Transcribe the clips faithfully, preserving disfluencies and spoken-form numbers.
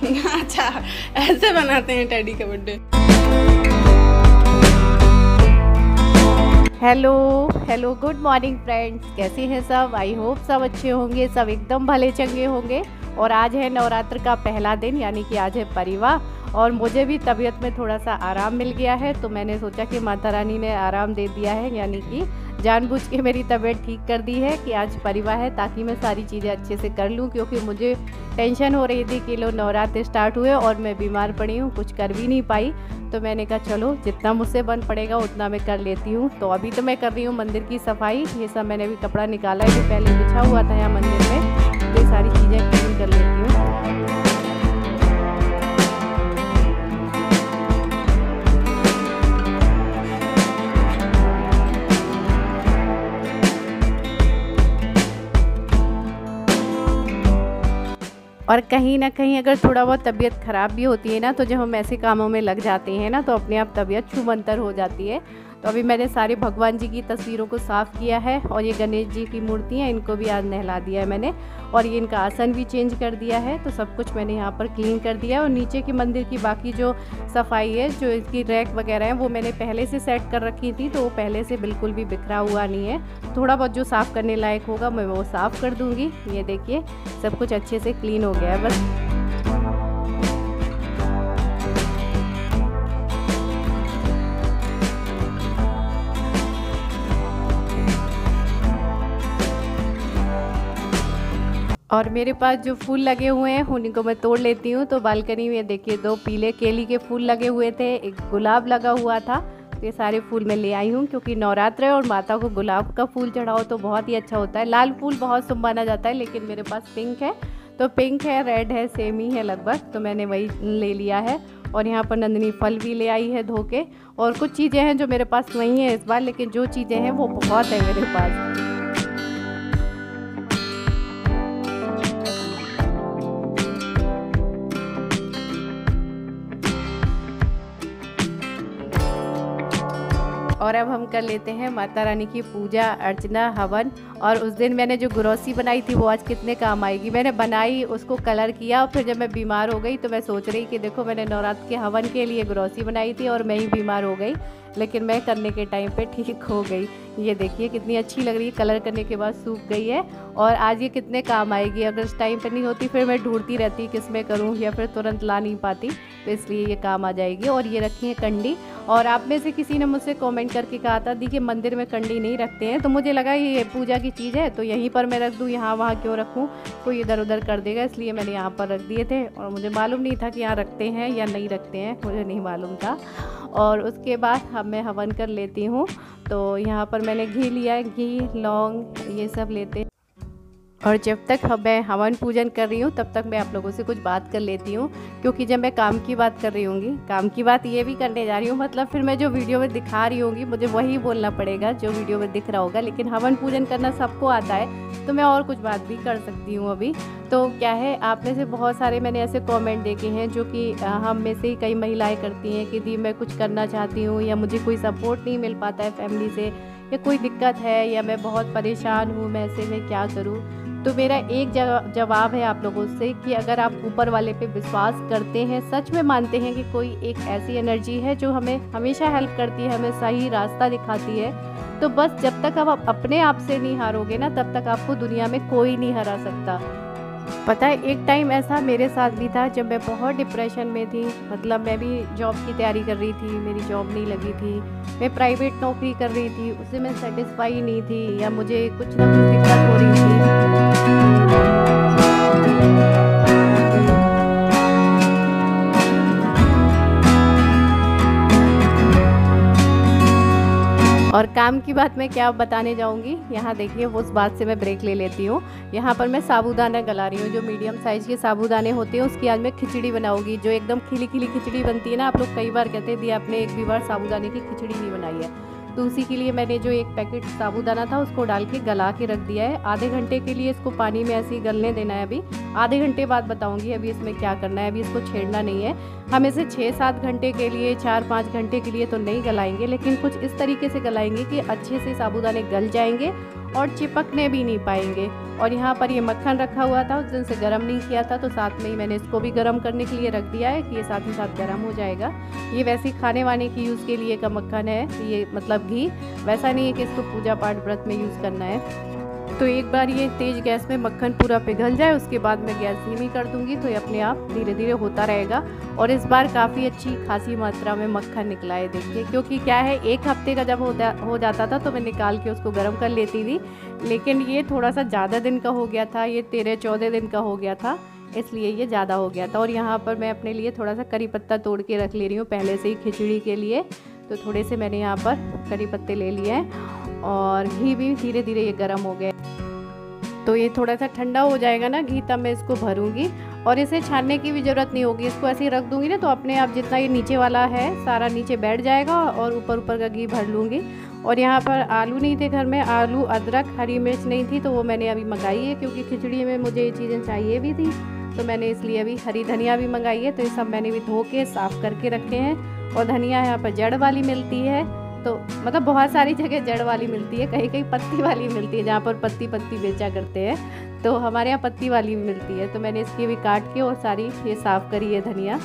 अच्छा, ऐसे बनाते हैं टेडी का birthday. Hello hello good morning friends, कैसे हैं सब। आई होप सब अच्छे होंगे, सब एकदम भले चंगे होंगे। और आज है नवरात्र का पहला दिन, यानी कि आज है परिवा। और मुझे भी तबीयत में थोड़ा सा आराम मिल गया है, तो मैंने सोचा कि माता रानी ने आराम दे दिया है, यानी कि जानबूझ के मेरी तबीयत ठीक कर दी है कि आज परिवा है, ताकि मैं सारी चीज़ें अच्छे से कर लूँ। क्योंकि मुझे टेंशन हो रही थी कि लो नवरात्र स्टार्ट हुए और मैं बीमार पड़ी हूँ, कुछ कर भी नहीं पाई। तो मैंने कहा चलो जितना मुझसे बन पड़ेगा उतना मैं कर लेती हूँ। तो अभी तो मैं कर रही हूँ मंदिर की सफाई। ये सब मैंने भी कपड़ा निकाला है जो पहले बिछा हुआ था यहाँ मंदिर में, तो ये सारी चीज़ें क्लीन कर लेती हूँ। और कहीं ना कहीं अगर थोड़ा बहुत तबीयत ख़राब भी होती है ना, तो जब हम ऐसे कामों में लग जाते हैं ना, तो अपने आप तबीयत छूमंतर हो जाती है। तो अभी मैंने सारे भगवान जी की तस्वीरों को साफ़ किया है, और ये गणेश जी की मूर्ति हैं, इनको भी आज नहला दिया है मैंने। और ये इनका आसन भी चेंज कर दिया है, तो सब कुछ मैंने यहाँ पर क्लीन कर दिया है। और नीचे की मंदिर की बाकी जो सफाई है, जो इसकी रैक वगैरह है, वो मैंने पहले से सेट कर रखी थी, तो वो पहले से बिल्कुल भी बिखरा हुआ नहीं है। थोड़ा बहुत जो साफ़ करने लायक होगा मैं वो साफ़ कर दूँगी। ये देखिए सब कुछ अच्छे से क्लीन हो गया है बस। और मेरे पास जो फूल लगे हुए हैं उन्हीं को मैं तोड़ लेती हूँ। तो बालकनी में देखिए दो पीले केली के फूल लगे हुए थे, एक गुलाब लगा हुआ था। तो ये सारे फूल मैं ले आई हूँ, क्योंकि नवरात्र है और माता को गुलाब का फूल चढ़ाओ तो बहुत ही अच्छा होता है। लाल फूल बहुत शुभ माना जाता है, लेकिन मेरे पास पिंक है, तो पिंक है, रेड है, सेम ही है लगभग, तो मैंने वही ले लिया है। और यहाँ पर नंदिनी फल भी ले आई है धो के। और कुछ चीज़ें हैं जो मेरे पास नहीं है इस बार, लेकिन जो चीज़ें हैं वो बहुत है मेरे पास। और अब हम कर लेते हैं माता रानी की पूजा अर्चना हवन। और उस दिन मैंने जो गुरौसी बनाई थी वो आज कितने काम आएगी। मैंने बनाई, उसको कलर किया, और फिर जब मैं बीमार हो गई तो मैं सोच रही कि देखो मैंने नवरात्र के हवन के लिए गुरौसी बनाई थी और मैं ही बीमार हो गई, लेकिन मैं करने के टाइम पे ठीक हो गई। ये देखिए कितनी अच्छी लग रही है, कलर करने के बाद सूख गई है। और आज ये कितने काम आएगी। अगर इस टाइम पे नहीं होती फिर मैं ढूंढती रहती किस में करूँ, या फिर तुरंत ला नहीं पाती, तो इसलिए ये काम आ जाएगी। और ये रखी है कंडी। और आप में से किसी ने मुझसे कमेंट करके कहा था दी कि मंदिर में कंडी नहीं रखते हैं, तो मुझे लगा ये पूजा की चीज़ है तो यहीं पर मैं रख दूँ, यहाँ वहाँ क्यों रखूँ, कोई इधर उधर कर देगा, इसलिए मैंने यहाँ पर रख दिए थे। और मुझे मालूम नहीं था कि यहाँ रखते हैं या नहीं रखते हैं, मुझे नहीं मालूम था। और उसके बाद अब मैं हवन कर लेती हूँ। तो यहाँ पर मैंने घी लिया है, घी लौंग ये सब लेते हैं। और जब तक मैं हवन पूजन कर रही हूँ तब तक मैं आप लोगों से कुछ बात कर लेती हूँ, क्योंकि जब मैं काम की बात कर रही होंगी, काम की बात ये भी करने जा रही हूँ, मतलब फिर मैं जो वीडियो में दिखा रही होंगी मुझे वही बोलना पड़ेगा जो वीडियो में दिख रहा होगा। लेकिन हवन पूजन करना सबको आता है, तो मैं और कुछ बात भी कर सकती हूँ अभी। तो क्या है, आप में से बहुत सारे मैंने ऐसे कमेंट देखे हैं जो कि हम में से ही कई महिलाएं करती हैं कि दी मैं कुछ करना चाहती हूँ, या मुझे कोई सपोर्ट नहीं मिल पाता है फैमिली से, या कोई दिक्कत है, या मैं बहुत परेशान हूँ, मैं ऐसे में क्या करूँ। तो मेरा एक जवाब है आप लोगों से कि अगर आप ऊपर वाले पे विश्वास करते हैं, सच में मानते हैं कि कोई एक ऐसी एनर्जी है जो हमें हमेशा हेल्प करती है, हमें सही रास्ता दिखाती है, तो बस जब तक आप अपने आप से नहीं हारोगे ना, तब तक आपको दुनिया में कोई नहीं हरा सकता। पता है एक टाइम ऐसा मेरे साथ भी था जब मैं बहुत डिप्रेशन में थी। मतलब मैं भी जॉब की तैयारी कर रही थी, मेरी जॉब नहीं लगी थी, मैं प्राइवेट नौकरी कर रही थी, उससे मैं सेटिस्फाई नहीं थी, या मुझे कुछ ना कुछ दिक्कत हो रही थी। और काम की बात मैं क्या बताने जाऊंगी, यहाँ देखिए उस बात से मैं ब्रेक ले लेती हूँ। यहाँ पर मैं साबूदाना गला रही हूँ, जो मीडियम साइज़ के साबूदाने होते हैं उसकी आज मैं खिचड़ी बनाऊंगी, जो एकदम खिली खिली खिचड़ी बनती है ना। आप लोग कई बार कहते हैं दी आपने एक भी बार साबूदाने की खिचड़ी नहीं बनाई है, तो उसी के लिए मैंने जो एक पैकेट साबूदाना था उसको डाल के गला के रख दिया है। आधे घंटे के लिए इसको पानी में ऐसे ही गलने देना है। अभी आधे घंटे बाद बताऊंगी अभी इसमें क्या करना है। अभी इसको छेड़ना नहीं है। हम इसे छः सात घंटे के लिए, चार पाँच घंटे के लिए तो नहीं गलाएंगे, लेकिन कुछ इस तरीके से गलाएंगे कि अच्छे से साबूदाने गल जाएंगे और चिपकने भी नहीं पाएंगे। और यहाँ पर ये मक्खन रखा हुआ था, उस दिन से गर्म नहीं किया था, तो साथ में ही मैंने इसको भी गर्म करने के लिए रख दिया है कि ये साथ ही साथ गर्म हो जाएगा। ये वैसे खाने वाने की यूज़ के लिए का मक्खन है ये, मतलब घी, वैसा नहीं है कि इसको पूजा पाठ व्रत में यूज़ करना है। तो एक बार ये तेज़ गैस में मक्खन पूरा पिघल जाए उसके बाद मैं गैस धीमी कर दूंगी, तो ये अपने आप धीरे धीरे होता रहेगा। और इस बार काफ़ी अच्छी खासी मात्रा में मक्खन निकला है देखिए, क्योंकि क्या है एक हफ्ते का जब होता हो जाता था तो मैं निकाल के उसको गर्म कर लेती थी, लेकिन ये थोड़ा सा ज़्यादा दिन का हो गया था, ये तेरह चौदह दिन का हो गया था, इसलिए ये ज़्यादा हो गया था। और यहाँ पर मैं अपने लिए थोड़ा सा करी पत्ता तोड़ के रख ले रही हूँ पहले से ही खिचड़ी के लिए, तो थोड़े से मैंने यहाँ पर करी पत्ते ले लिए हैं। और घी भी धीरे धीरे ये गर्म हो गया, तो ये थोड़ा सा ठंडा हो जाएगा ना घी, तब मैं इसको भरूंगी। और इसे छानने की भी ज़रूरत नहीं होगी, इसको ऐसे ही रख दूंगी ना तो अपने आप जितना ये नीचे वाला है सारा नीचे बैठ जाएगा और ऊपर ऊपर का घी भर लूँगी। और यहाँ पर आलू नहीं थे घर में, आलू अदरक हरी मिर्च नहीं थी, तो वो मैंने अभी मंगाई है क्योंकि खिचड़ी में मुझे ये चीज़ें चाहिए भी थी, तो मैंने इसलिए अभी हरी धनिया भी मंगाई है। तो ये सब मैंने भी धो के साफ़ करके रखे हैं। और धनिया यहाँ पर जड़ वाली मिलती है, तो मतलब बहुत सारी जगह जड़ वाली मिलती है, कहीं कहीं पत्ती वाली मिलती है, जहाँ पर पत्ती पत्ती बेचा करते हैं, तो हमारे यहाँ पत्ती वाली भी मिलती है। तो मैंने इसकी भी काट के और सारी ये साफ़ करी है धनिया।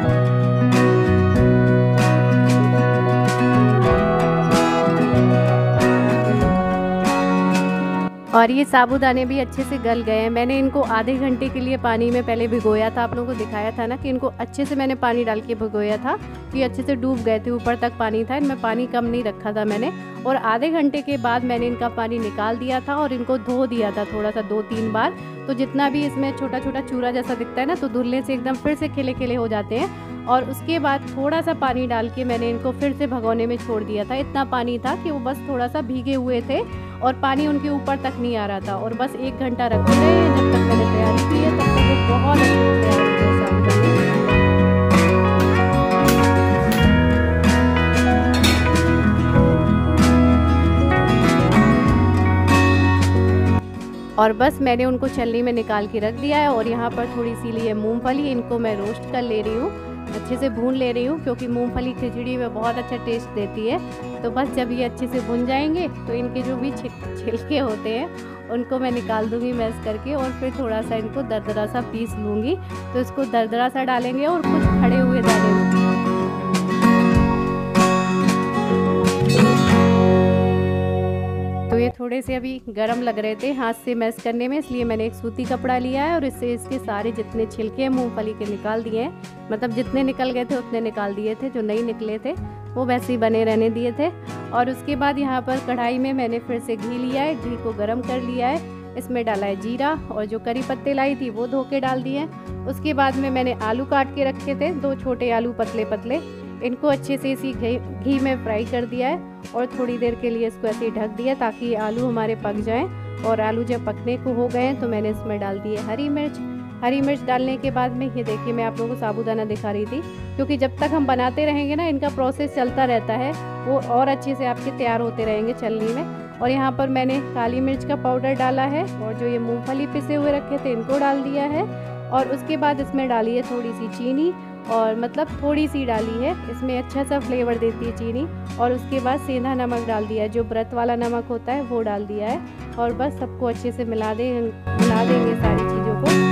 और ये साबूदाने भी अच्छे से गल गए हैं। मैंने इनको आधे घंटे के लिए पानी में पहले भिगोया था, आप लोगों को दिखाया था ना कि इनको अच्छे से मैंने पानी डाल के भिगोया था, कि अच्छे से डूब गए थे, ऊपर तक पानी था, इनमें पानी कम नहीं रखा था मैंने। और आधे घंटे के बाद मैंने इनका पानी निकाल दिया था और इनको धो दिया था थोड़ा सा दो तीन बार, तो जितना भी इसमें छोटा छोटा चूरा जैसा दिखता है ना, तो धुलने से एकदम फिर से खिले खिले हो जाते हैं। और उसके बाद थोड़ा सा पानी डाल के मैंने इनको फिर से भगोने में छोड़ दिया था। इतना पानी था कि वो बस थोड़ा सा भीगे हुए थे और पानी उनके ऊपर तक नहीं आ रहा था, और बस एक घंटा रखे रहे जब तक मैंने तैयारी की है, तब तक वो बहुत अच्छे से तैयार हो गए साबूदाने। और बस मैंने उनको छलनी में निकाल के रख दिया है। और यहाँ पर थोड़ी सी लिए मूंगफली, इनको मैं रोस्ट कर ले रही हूँ, अच्छे से भून ले रही हूँ, क्योंकि मूंगफली खिचड़ी में बहुत अच्छा टेस्ट देती है। तो बस जब ये अच्छे से भुन जाएंगे तो इनके जो भी छिलके होते हैं उनको मैं निकाल दूंगी मैश करके, और फिर थोड़ा सा इनको दरदरा सा पीस लूँगी। तो इसको दरदरा सा डालेंगे और कुछ खड़े हुए डालेंगे। तो ये थोड़े से अभी गरम लग रहे थे हाथ से मैश करने में, इसलिए मैंने एक सूती कपड़ा लिया है और इससे इसके सारे जितने छिलके हैं मूंगफली के निकाल दिए हैं। मतलब जितने निकल गए थे उतने निकाल दिए थे, जो नहीं निकले थे वो वैसे ही बने रहने दिए थे। और उसके बाद यहाँ पर कढ़ाई में मैंने फिर से घी लिया है, घी को गर्म कर लिया है, इसमें डाला है जीरा, और जो करी पत्ते लाई थी वो धो के डाल दिए। उसके बाद में मैंने आलू काट के रखे थे, दो छोटे आलू पतले पतले, इनको अच्छे से इसी घी में फ्राई कर दिया है और थोड़ी देर के लिए इसको ऐसे ही ढक दिया ताकि आलू हमारे पक जाएं। और आलू जब पकने को हो गए तो मैंने इसमें डाल दिए हरी मिर्च। हरी मिर्च डालने के बाद में ये देखिए मैं आप लोगों को साबूदाना दिखा रही थी, क्योंकि जब तक हम बनाते रहेंगे ना इनका प्रोसेस चलता रहता है, वो और अच्छे से आपके तैयार होते रहेंगे छलनी में। और यहाँ पर मैंने काली मिर्च का पाउडर डाला है, और जो ये मूँगफली पिसे हुए रखे थे इनको डाल दिया है। और उसके बाद इसमें डाली है थोड़ी सी चीनी, और मतलब थोड़ी सी डाली है, इसमें अच्छा सा फ्लेवर देती है चीनी। और उसके बाद सेंधा नमक डाल दिया है, जो व्रत वाला नमक होता है वो डाल दिया है। और बस सबको अच्छे से मिला दे मिला देंगे सारी चीज़ों को।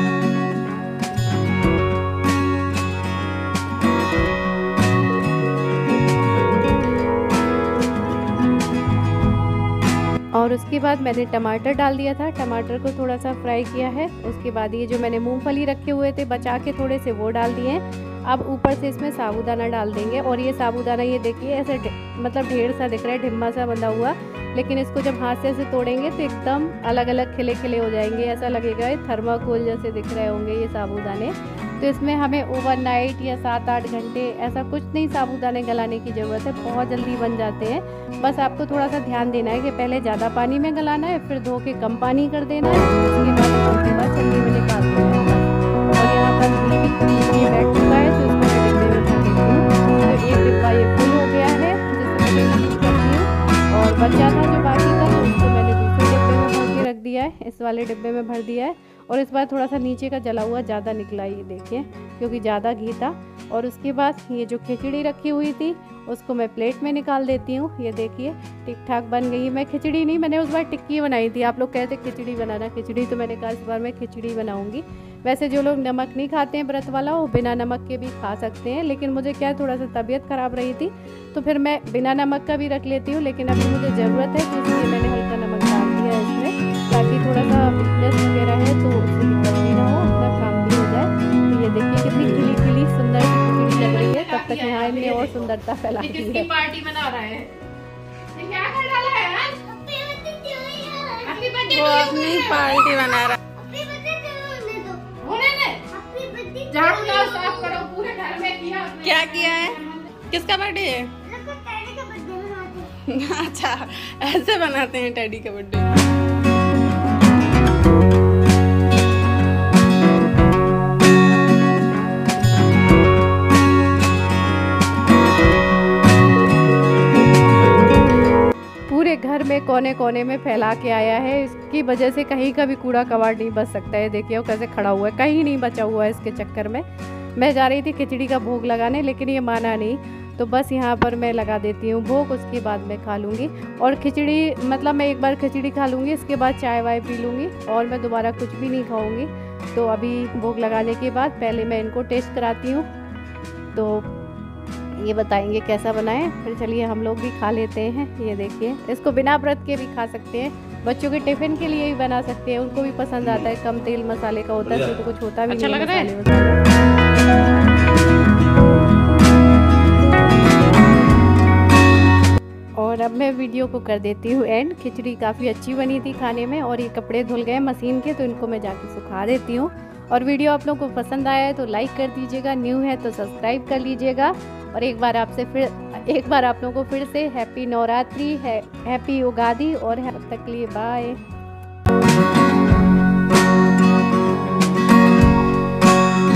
और उसके बाद मैंने टमाटर डाल दिया था, टमाटर को थोड़ा सा फ्राई किया है। उसके बाद ये जो मैंने मूंगफली रखे हुए थे बचा के थोड़े से वो डाल दिए हैं। अब ऊपर से इसमें साबूदाना डाल देंगे। और ये साबूदाना ये देखिए ऐसे मतलब ढेर सा दिख रहा है, ढिम्मा सा बंधा हुआ, लेकिन इसको जब हाथ से ऐसे तोड़ेंगे तो एकदम अलग अलग खिले खिले हो जाएंगे, ऐसा लगेगा ये थर्माकोल जैसे दिख रहे होंगे ये साबूदाने। तो इसमें हमें ओवरनाइट या सात आठ घंटे ऐसा कुछ नहीं साबूदाने गलाने की ज़रूरत है, बहुत जल्दी बन जाते हैं। बस आपको थोड़ा सा ध्यान देना है कि पहले ज़्यादा पानी में गलाना है, फिर धो के कम पानी कर देना है, उसके बाद उसके बाद छलनी में निकाल देना है। और यहाँ पर घी भी ये बैठ चुका है, तो इसको मैं डिब्बे में भर देती हूँ। तो एक डिब्बा ये फुल हो गया है जिसमें मैं यूज़ करती हूँ, और बचा था जो बाकी का तो उसको मैंने दूसरे डिब्बे में भर के रख दिया है, इस वाले डिब्बे में भर दिया है। और इस बार थोड़ा सा नीचे का जला हुआ ज़्यादा निकला, ये देखिए, क्योंकि ज़्यादा घी था। और उसके बाद ये जो खिचड़ी रखी हुई थी उसको मैं प्लेट में निकाल देती हूँ। ये देखिए ठीक ठाक बन गई। मैं खिचड़ी नहीं, मैंने उस बार टिक्की बनाई थी। आप लोग कहते खिचड़ी बनाना, खिचड़ी, तो मैंने कहा इस बार मैं खिचड़ी बनाऊँगी। वैसे जो लोग नमक नहीं खाते हैं व्रत वाला, वो बिना नमक के भी खा सकते हैं, लेकिन मुझे क्या है थोड़ा सा तबीयत ख़राब रही थी तो फिर मैं बिना नमक का भी रख लेती हूँ। लेकिन अभी मुझे ज़रूरत है तो इसलिए मैंने हल्का नमक डाल दिया है इसमें, ताकि थोड़ा सा वीकनेस वगैरह है तो उससे दिक्कत भी ना हो, अपना काम भी हो जाए। तो ये देखिए कितनी खिली खिली सुंदर सी खिचड़ी लग रही है। तब तक यहाँ इनने और सुंदरता फैला दी है। पार्टी मना रहा है, क्या कर डाला है? वो अपनी पार्टी बना रहा है। झाड़ू लगाओ, साफ करो, पूरे घर में किया। क्या किया है? किसका बर्थडे है? अच्छा, ऐसे बनाते हैं टेडी का बर्थडे। पूरे घर में कोने कोने में फैला के आया है, इसकी वजह से कहीं का भी कूड़ा कबाड़ नहीं बच सकता है। देखिए वो कैसे खड़ा हुआ है, कहीं नहीं बचा हुआ है। इसके चक्कर में मैं जा रही थी खिचड़ी का भोग लगाने, लेकिन ये माना नहीं, तो बस यहाँ पर मैं लगा देती हूँ भोग, उसके बाद मैं खा लूँगी। और खिचड़ी मतलब मैं एक बार खिचड़ी खा लूँगी, इसके बाद चाय वाय पी लूँगी और मैं दोबारा कुछ भी नहीं खाऊँगी। तो अभी भोग लगाने के बाद पहले मैं इनको टेस्ट कराती हूँ, तो ये बताएंगे कैसा बनाएं। फिर चलिए हम लोग भी खा लेते हैं। ये देखिए, इसको बिना व्रत के भी खा सकते हैं, बच्चों के टिफिन के लिए भी बना सकते हैं, उनको भी पसंद आता है। कम तेल मसाले का होता है, तो कुछ होता भी अच्छा नहीं लग रहा है। और अब मैं वीडियो को कर देती हूँ एंड। खिचड़ी काफ़ी अच्छी बनी थी खाने में, और ये कपड़े धुल गए मशीन के, तो इनको मैं जाके सुखा देती हूँ। और वीडियो आप लोगों को पसंद आया है तो लाइक कर दीजिएगा, न्यू है तो सब्सक्राइब कर लीजिएगा। और एक बार आपसे फिर एक बार आप लोगों को फिर से हैप्पी नवरात्रि है, हैप्पी उगादी, और तब तक के लिए बाय।